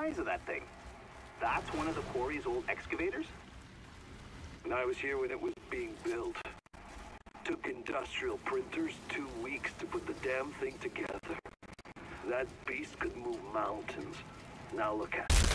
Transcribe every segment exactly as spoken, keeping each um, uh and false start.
size of that thing. That's one of the quarry's old excavators? And I was here when it was being built. Took industrial printers two weeks to put the damn thing together. That beast could move mountains. Now look at it.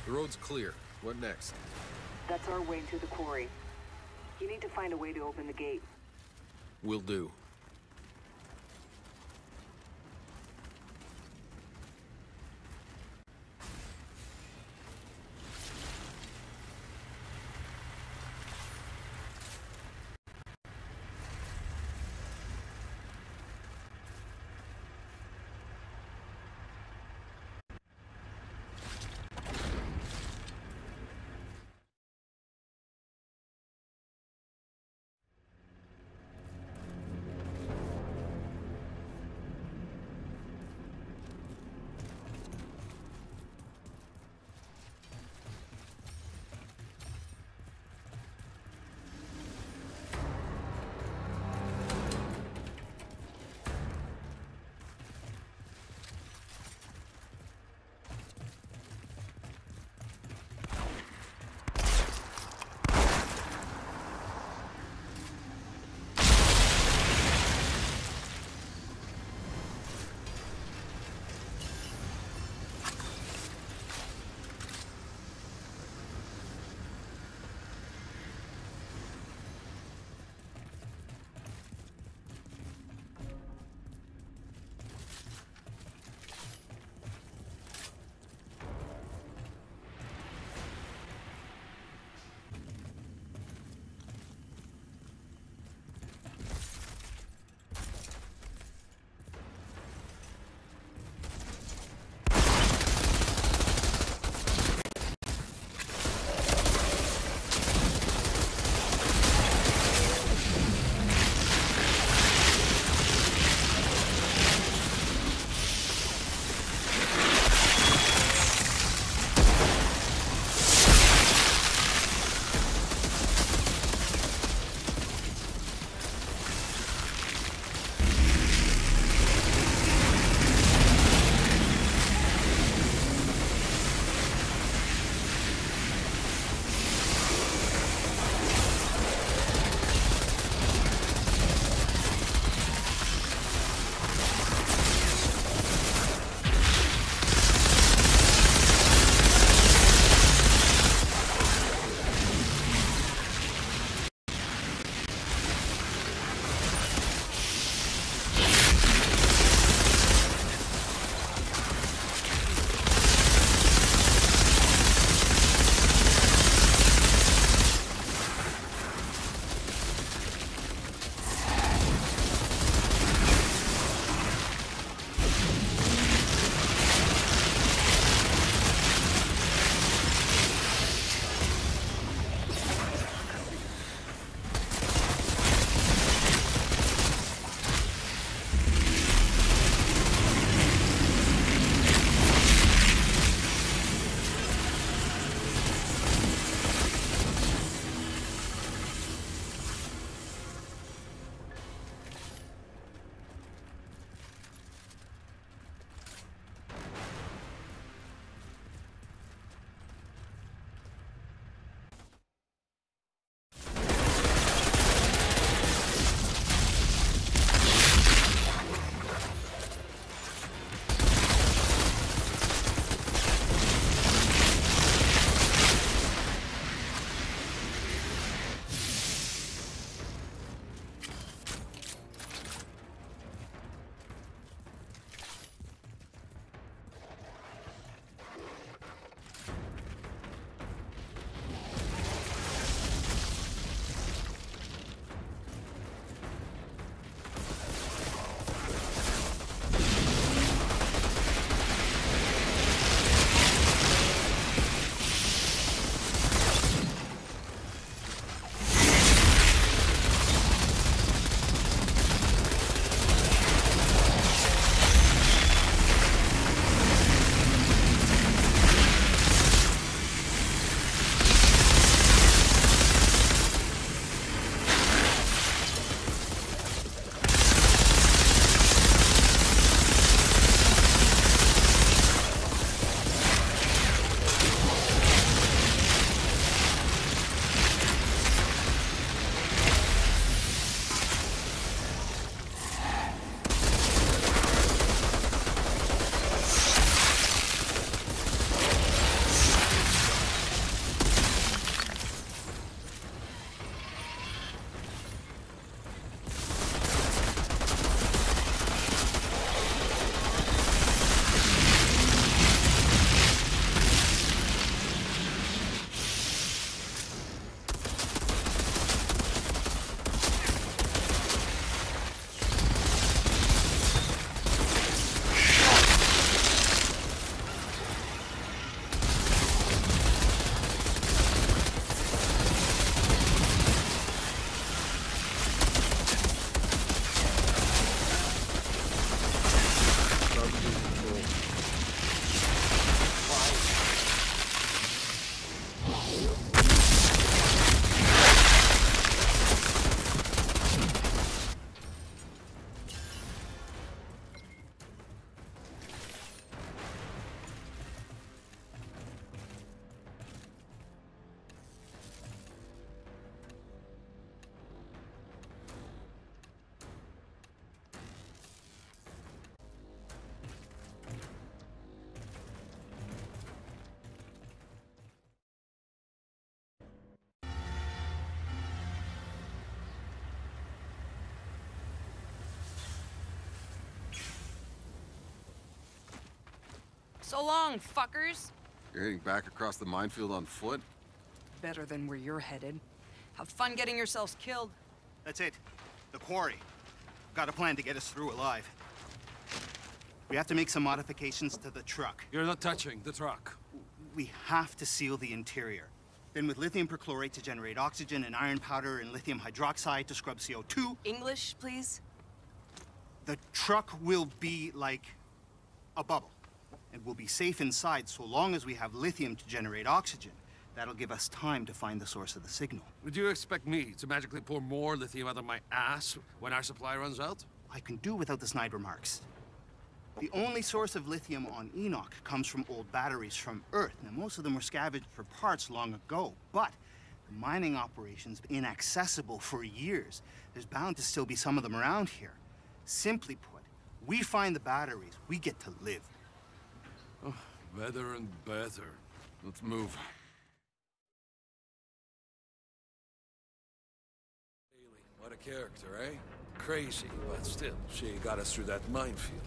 The road's clear. What next? That's our way to the quarry. You need to find a way to open the gate. Will do. So long, fuckers. You're heading back across the minefield on foot? Better than where you're headed. Have fun getting yourselves killed. That's it. The quarry. Got a plan to get us through alive. We have to make some modifications to the truck. You're not touching the truck. We have to seal the interior. Then with lithium perchlorate to generate oxygen and iron powder and lithium hydroxide to scrub C O two. English, please? The truck will be like a bubble. And we'll be safe inside so long as we have lithium to generate oxygen. That'll give us time to find the source of the signal. Would you expect me to magically pour more lithium out of my ass when our supply runs out? I can do without the snide remarks. The only source of lithium on Enoch comes from old batteries from Earth. Now, most of them were scavenged for parts long ago, but the mining operation's been inaccessible for years. There's bound to still be some of them around here. Simply put, we find the batteries, we get to live. Oh, better and better. Let's move. What a character, eh? Crazy, but still, she got us through that minefield.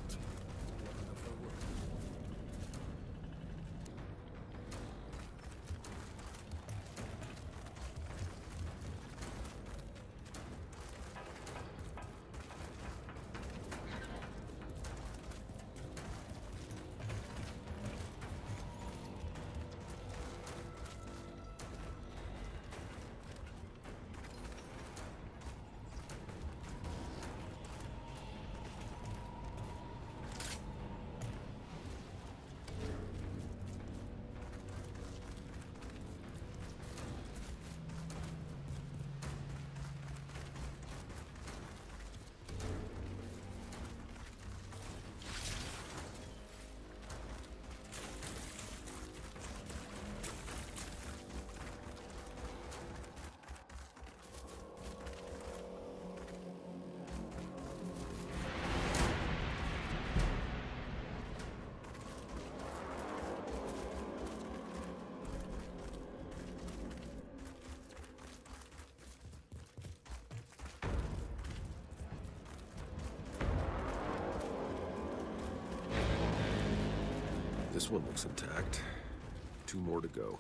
This one looks intact. Two more to go.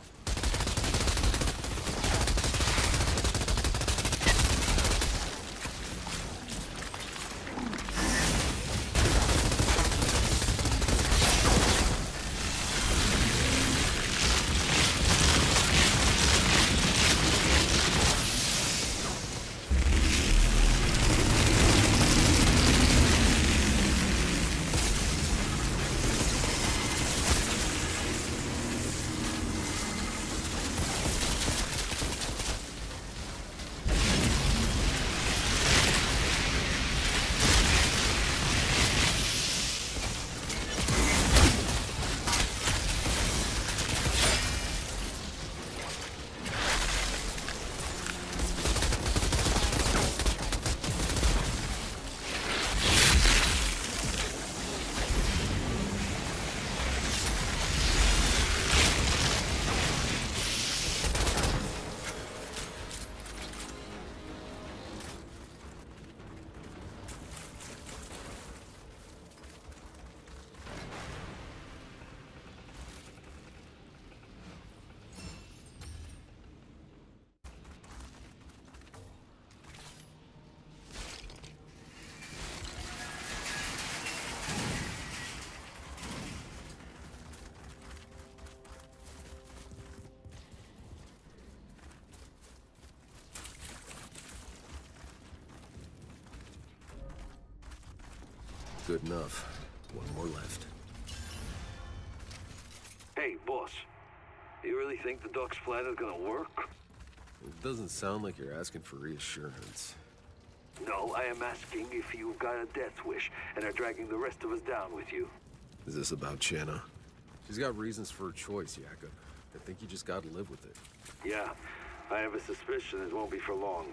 Good enough. One more left. Hey, boss. You really think the Duck's plan is gonna work? It doesn't sound like you're asking for reassurance. No, I am asking if you've got a death wish and are dragging the rest of us down with you. Is this about Channa? She's got reasons for her choice, Jakob. I think you just gotta live with it. Yeah, I have a suspicion it won't be for long.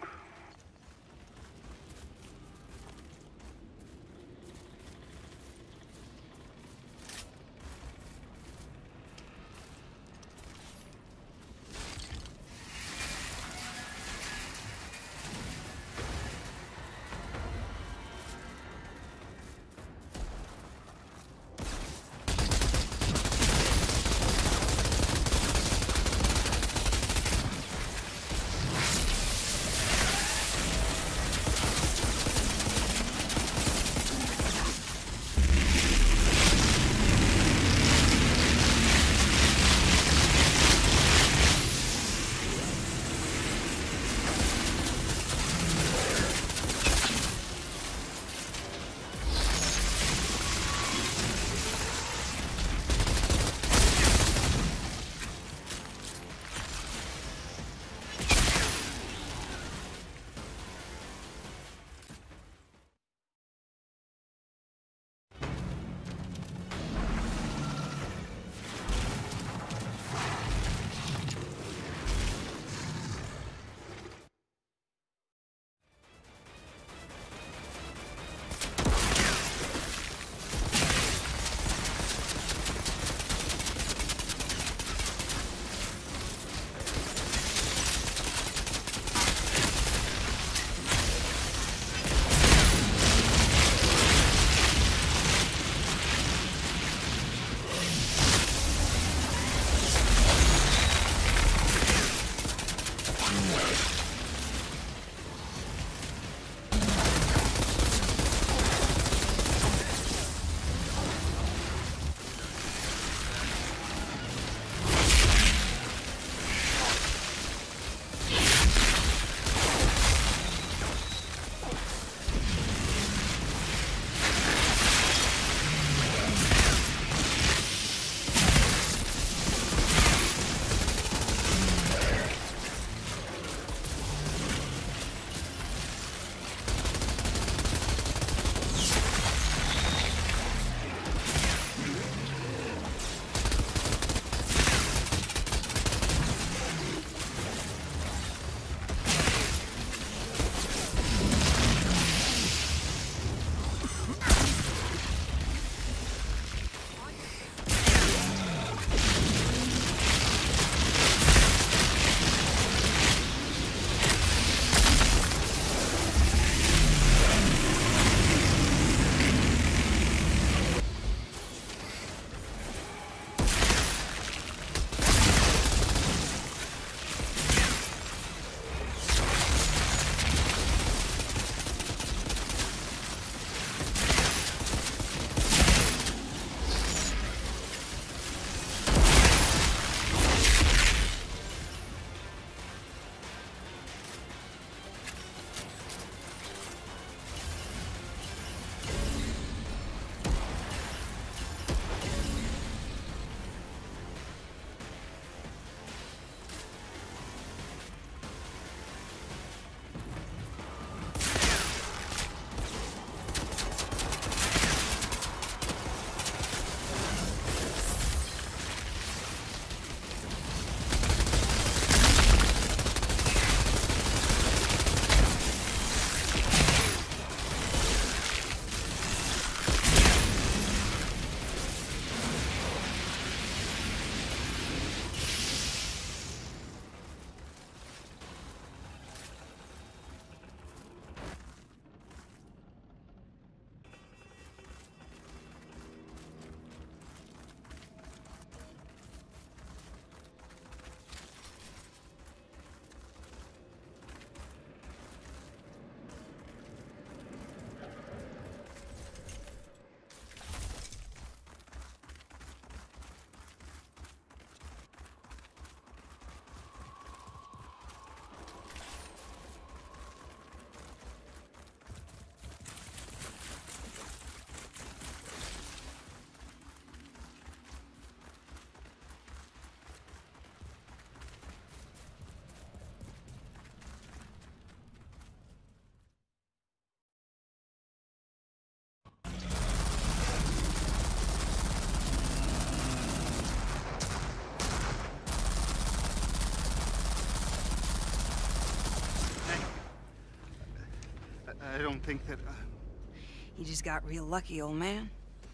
don't think that... Uh... You just got real lucky, old man.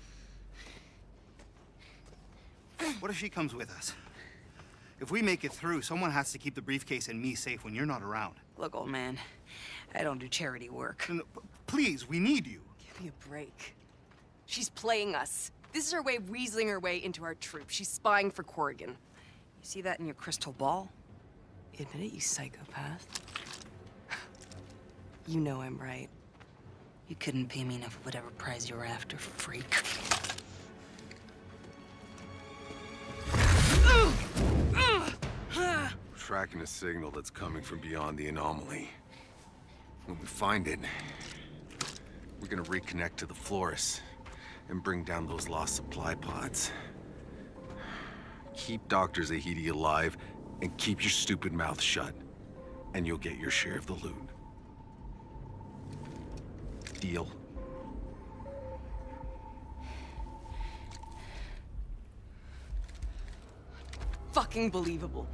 What if she comes with us? If we make it through, someone has to keep the briefcase and me safe when you're not around. Look, old man, I don't do charity work. No, no, please, we need you. Give me a break. She's playing us. This is her way of weaseling her way into our troop. She's spying for Corrigan. You see that in your crystal ball? Admit it, you psychopath. You know I'm right. You couldn't pay me enough of whatever prize you're after, freak. We're tracking a signal that's coming from beyond the anomaly. When we find it, we're gonna reconnect to the Flores and bring down those lost supply pods. Keep Doctor Zahidi alive and keep your stupid mouth shut, and you'll get your share of the loot. Deal? Fucking believable.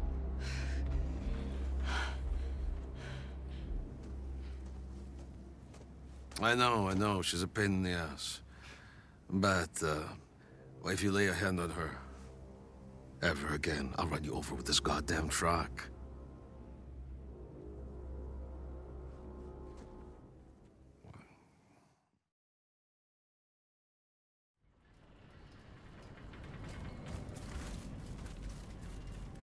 I know, I know. She's a pain in the ass. But, uh, well, if you lay a hand on her, ever again, I'll run you over with this goddamn truck.